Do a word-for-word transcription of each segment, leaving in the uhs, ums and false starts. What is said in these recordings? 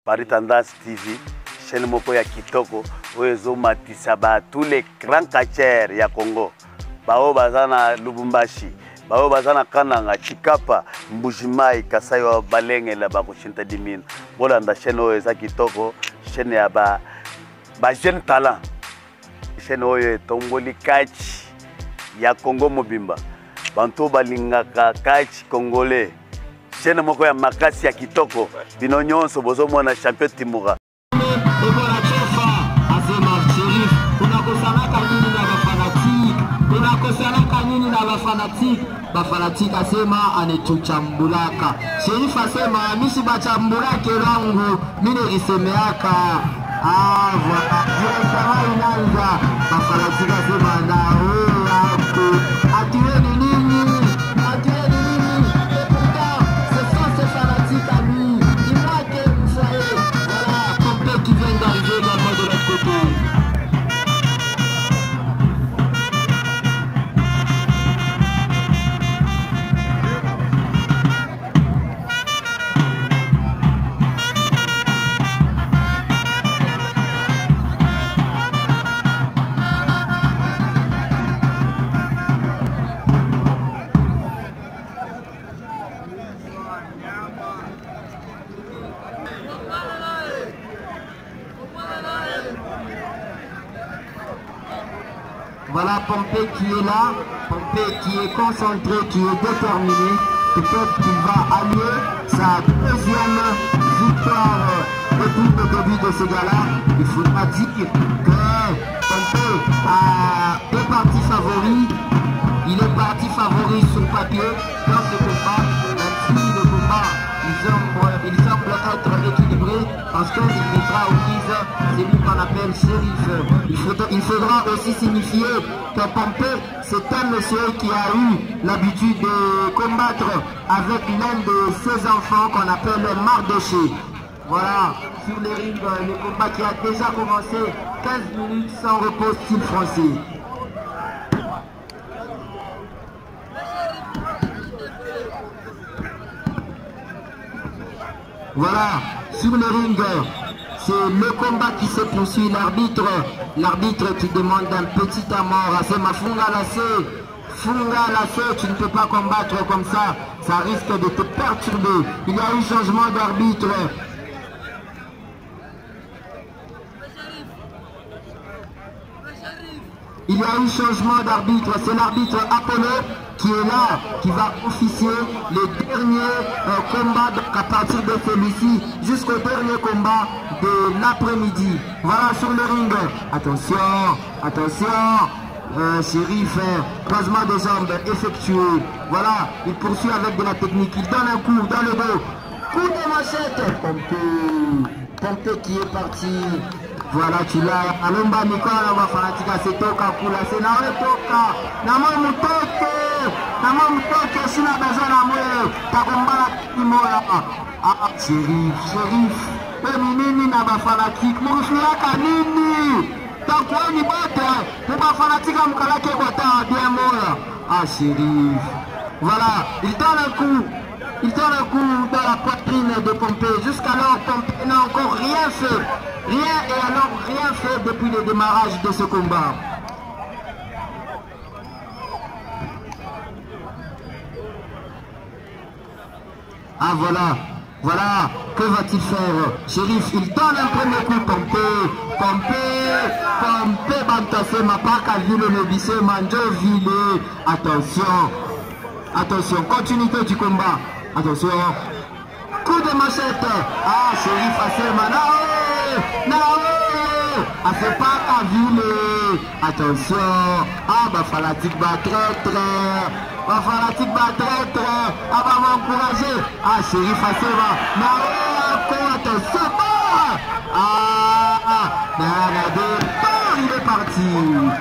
Paris Tendance T V, chaîne moko ya kitoko, oyezo matisa ba tous les grands catcheurs ya Congo. Bao bazana Lubumbashi, bao bazana Kananga, Chikapa, Mbujimai, Kasai wa Balenge la ba kushinta dimina. Bola nda chaîne oyeza kitoko, chaîne ya ba ba jeune talent. Chaîne oyo tomboli catch ya Congo mobimba. Bantu balingaka catch congolais. Chaîne moko ya makasi ya kitoko bino nyonso bozomona champion Timura. Bafanatique asema anetuchambulaka. Sheriff asema misi bachambulake langu mine risemeaka. Ah voilà, je inaanza. Bafanatique asema na wewe yako atiweni nini? Atiweni nini? Et pourtant, ce sont ces fanatiques à lui. Dis-moi que vous soyez, voilà, Pompé qui vient d'arriver également de l'autre côté. Voilà Pompé qui est là, Pompé qui est concentré, qui est déterminé. Peut-être qu'il va allier sa deuxième victoire depuis le début de ce gala. Il faudra dire que Pompé a est parti favori. Il est parti favori sur papier dans ce combat. Même si le combat, il semble, il semble être équilibré parce qu'il mettra au prise celui qu'on appelle shérif. Il faudra, il faudra aussi signifier que Pompé, c'est un monsieur qui a eu l'habitude de combattre avec l'un de ses enfants qu'on appelle Mardoché. Voilà, sur les rings, le combat qui a déjà commencé, quinze minutes sans repos style français. Voilà, sur le ring, c'est le combat qui se poursuit. L'arbitre, l'arbitre qui demande un petit amour à Sema Funga Lassé. Funga Lassé, tu ne peux pas combattre comme ça, ça risque de te perturber. Il y a eu changement d'arbitre. Il y a eu changement d'arbitre, c'est l'arbitre Apollo qui est là, qui va officier les derniers euh, combats donc à partir de celui-ci jusqu'au dernier combat de l'après-midi. Voilà sur le ring. Attention, attention, euh, shérif, euh, croisement de jambes effectué. Voilà, il poursuit avec de la technique, il donne un coup dans le dos. Coup de machette, Pompé, Pompé qui est parti. Voilà, tu l'as. Alomba Mikola wa fanatika setoka kula senawe toka. Namo mutoke. Namo mutoke sina besoin na mwe. Takombala kimoya. Ah, shérif, shérif. Pemi nini na ba fanatique. Murufiaka nini? Takweni bote. Pour ba fanatika mkalake kwa ta bien moya. Ah, shérif. Voilà, il donne un coup. Il donne un coup dans la poitrine de Pompé. Jusqu'alors, Pompé n'a encore rien fait. Rien et alors rien fait depuis le démarrage de ce combat. Ah voilà, voilà, que va-t-il faire? Shérif, il donne un premier coup, Pompé, Pompé, Pompé, Bantassé, Mapaka, Ville, Nobissé, Manjo, Ville. Attention, attention, continuité du combat. Attention, coup de machette. Ah, Shérif Assema, Naoé, Naoé, a fait pas à Ville. Attention, ah, bah, fanatique, bah, traître, bah, fanatique, bah, traître, ah, bah, m'encourager. Ah, Shérif Assema, Naoé, encore, attention, bah, ah, ah, il est parti.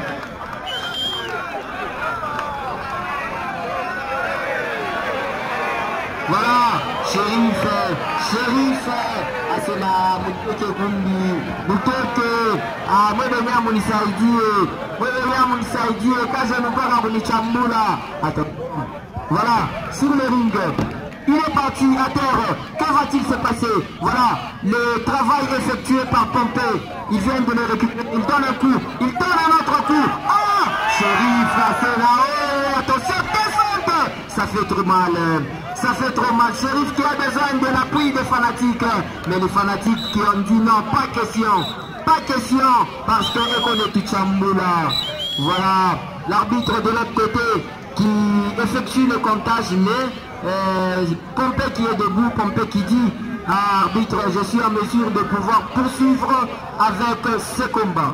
Voilà, shérif, shérif, asema mutoke kundi, mutoke, ah, mwebe mea munisaidie, mwebe mea munisaidie, kaje mpaka kunichambula. Attends, voilà, sur le ring, il est parti à terre. Que va-t-il se passer? Voilà, le travail effectué par Pompé. Il vient de le récupérer, il donne un coup, il donne un autre coup. Ah, Chérif, c'est là-haut, attention, descente. Ça fait trop mal, ça fait trop mal. Chérif qui a besoin de l'appui des fanatiques. Mais les fanatiques qui ont dit non, pas question, pas question, parce que Ekone Tuchamboula. Voilà, l'arbitre de l'autre côté qui effectue le comptage, mais euh, Pompé qui est debout, Pompé qui dit ah, arbitre, je suis en mesure de pouvoir poursuivre avec ce combat.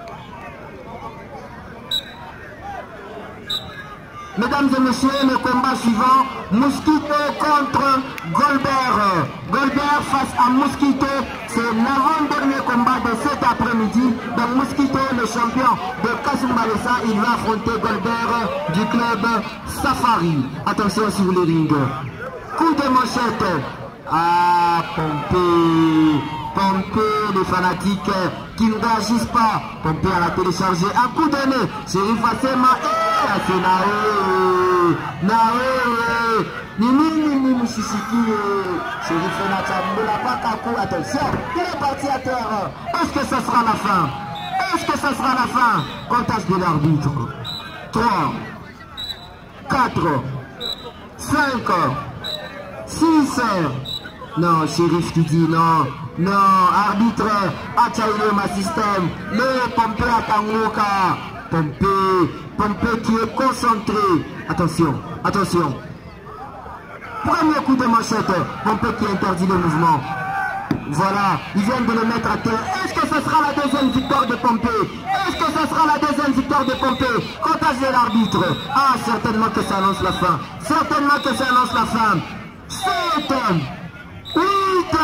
Mesdames et messieurs, le combat suivant, Mosquito contre Goldberg. Goldberg face à Mosquito, c'est l'avant-dernier combat de cet après-midi. Donc Mosquito, le champion de Kasumbalesa, il va affronter Goldberg du club Safari. Attention sur le ring. Coup de manchette. Ah, Pompé. Pompé, les fanatiques qui ne réagissent pas. Pompé à la télécharger. Un coup de nez. Chérif Assema. C'est Naoé, Naoé, Nini, Nini, Moussissiki, Chérif Natchamboula, Pakakou, attention, il est parti à terre. Est-ce que ça sera la fin? Est-ce que ça sera la fin? Comptage de l'arbitre. trois, quatre, cinq, six. Non, Chérif qui dit non. Non, arbitre, Achaïle ma système. Le Pompé à Tangoka. Pompé, Pompé qui est concentré. Attention, attention. Premier coup de manchette. Pompé qui interdit le mouvement. Voilà, ils viennent de le mettre à terre. Est-ce que ce sera la deuxième victoire de Pompé? Est-ce que ce sera la deuxième victoire de Pompé? Comptage de l'arbitre. Ah, certainement que ça annonce la fin. Certainement que ça annonce la fin. sept, huit,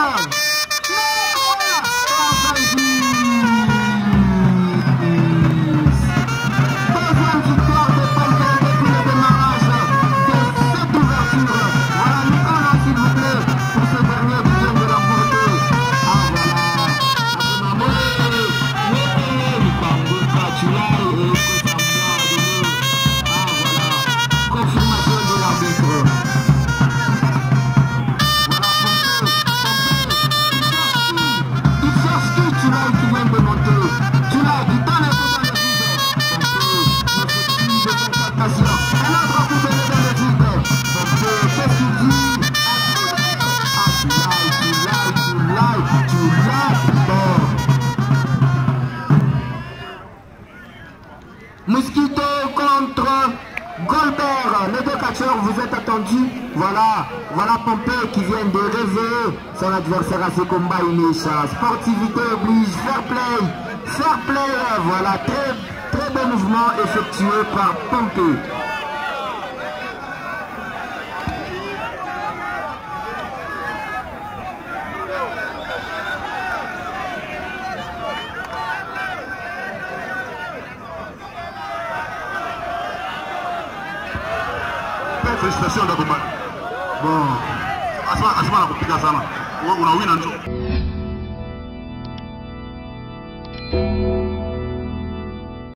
Mosquito contre Goldberg. Les deux catcheurs, vous êtes attendus. Voilà, voilà Pompé qui vient de réveiller son adversaire à ce combat. Sportivité oblige, fair play, fair play. Voilà, très, très bon mouvement effectué par Pompé. Félicitations d'abord. Bon, asma asma kupiga sana. Unawina njo.